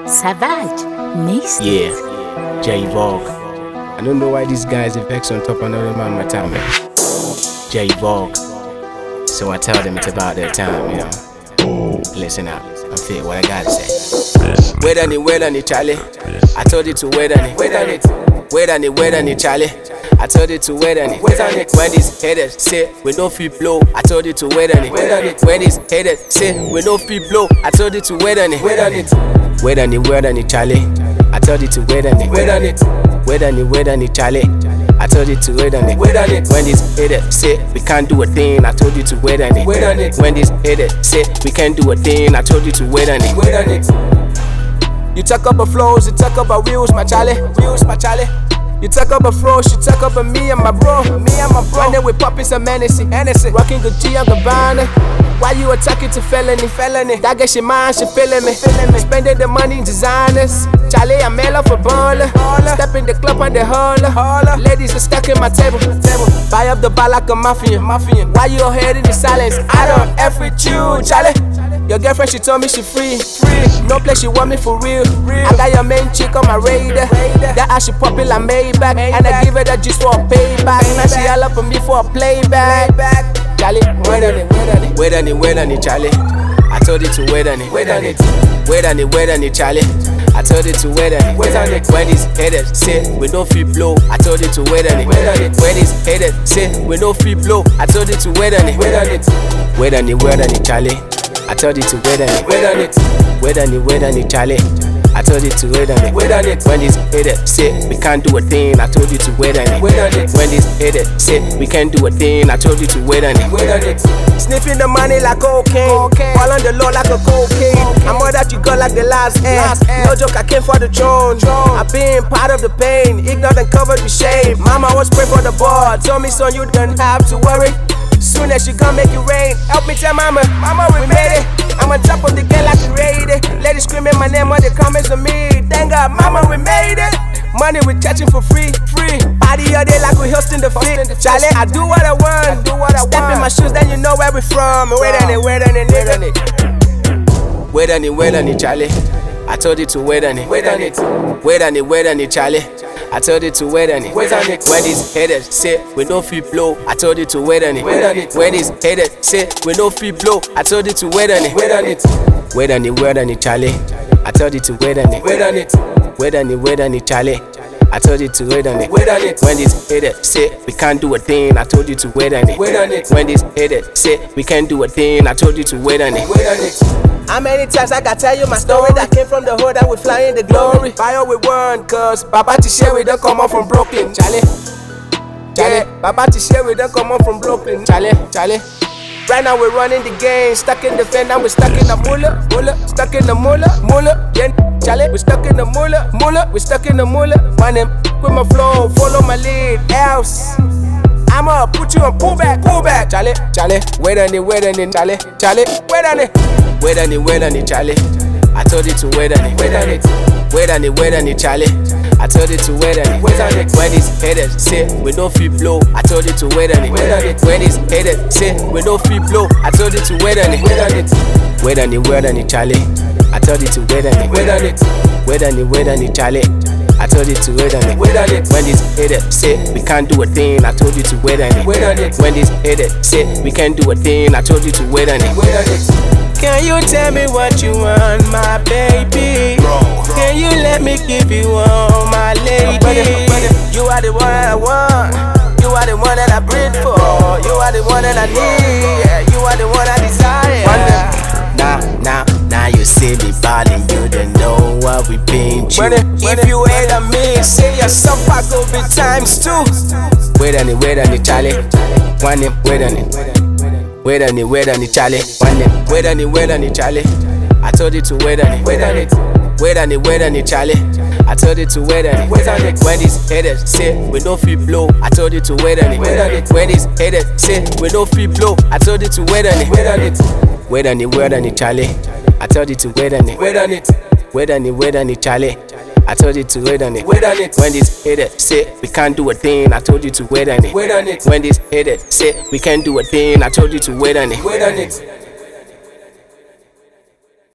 Savage, Mace. Yeah, Jayvoke. I don't know why these guys vex on top of another man my time, man. Jayvoke. So I tell them it's about their time, you know. Listen up, I'm fit what I gotta say. Wait on it, Charlie. I told you to wait on it. Wait on it, Charlie. I told you to wait on it. When these haters say we no fit blow, I told you to wait on it. When these haters say we no fit blow, I told you to wait on it. Wait on it, Charlie. I told you to wait on it. Wait on it, Charlie. I told you to wait on it. When these haters say we can't do a thing, I told you to wait on it. When these haters say we can't do a thing, I told you to wait on it. You talk about flows, you talk about wheels, my Charlie. You talk about flows, you talk about me and my bro. And then we poppin' some Hennessy, rockin' good G on Gabbana. Why you attacking to felony? That get she mind, she feeling me. Spending the money in designers. Charlie, I'm mail off a baller. Step in the club and the holler. Ladies are stuck in my table. Buy up the bar like a mafia. Why you all head in the silence? I don't F with you, Charlie. Your girlfriend, she told me she free. No place, she want me for real. I got your main chick on my radar. That ass she poppin' like Maybach. And I give her that juice for a payback. Now she all up on me for a playback. Charlie, wait on it, Charlie. I told you to wait on it. Wait on it, Charlie. I told you to wait on it. When these haters say we no fit blow, I told you to wait on it. When these haters say we no fit blow, I told you to wait on it. Wait on it, Charlie. I told you to wait on it. Wait on it, Charlie. I told you to wait on it. When these haters say we can't do a thing, I told you to wait on it. When these haters say we can't do a thing, I told you to wait on it. Sniffing the money like cocaine, fall on the low like a cocaine. I'm all that you got like the last air. No joke, I came for the throne. I've been part of the pain, ignored and covered with shame. Mama was praying for the ball, told me son you don't have to worry. Soon as she gon' make it rain, help me tell mama, we made it. I'm on top of the game like a raider. Ladies screaming my name on the comments of me. Thank God, mama, we made it. Money we catching for free. Party all day like we hosting the fit. Charlie, I do what I want. Step in my shoes, then you know where we from. Wait on it, Charlie. I told you to wait on it. Wait on it, Charlie. I told you to wait on it. When these haters say we no fit blow, I told you to wait on it. When these haters say we no fit blow, I told you to wait on it. Wait on it, Charlie. I told you to wait on it. Wait on it, Charlie. I told you to wait on it. When these haters say we can't do a thing, I told you to wait on it. When these haters say we can't do a thing, I told you to wait on it. How many times I gotta tell you my story? That came from the hood and we flying the glory. Fire with one, cause Baba Tisha we don't come up from Brooklyn. Charlie. Baba Tisha we don't come up from Brooklyn. Charlie. Right now we're running the game, stuck in the fence, now we're stuck in the mullah, stuck in the mullah, then Charlie, we're stuck in the mullah, we're stuck in the mullah. My name, with my flow, follow my lead, else I'ma put you on pull back, Charlie, wait on it, Charlie, wait on it, Charlie. I told you to wait on it. Wait on it, Charlie. I told you to wait on it. When these haters say we no fit blow, I told you to wait on it. When these haters say we no fit blow, I told you to wait on it. Wait on it, Charlie. I told you to wait on it. Wait on it, Charlie. I told you to wait on it. When these haters say we can't do a thing, I told you to wait on it. When these haters say we can't do a thing, I told you to wait on it. Can you tell me what you want, my baby? Can you let me give you all, my lady? You are the one I want. You are the one that I breathe for. You are the one that I need. You are the one I desire. Now you see me ballin', you don't know what we been through. If you hate on me, say yourself I go be times two. Wait on it, Charlie. Wait on it, Charlie. Wait on it, Charlie. I told you to wait on it. Wait on it, Charlie. I told you to wait on it. When these haters say we no fit blow, I told you to wait on it. When these haters say we no fit blow, I told you to wait on it. Wait on it, Charlie. I told you to wait on it. Wait on it, Charlie. I told you to wait on it. When these haters say we can't do a thing, I told you to wait on it. When these haters say we can't do a thing, I told you to wait on it.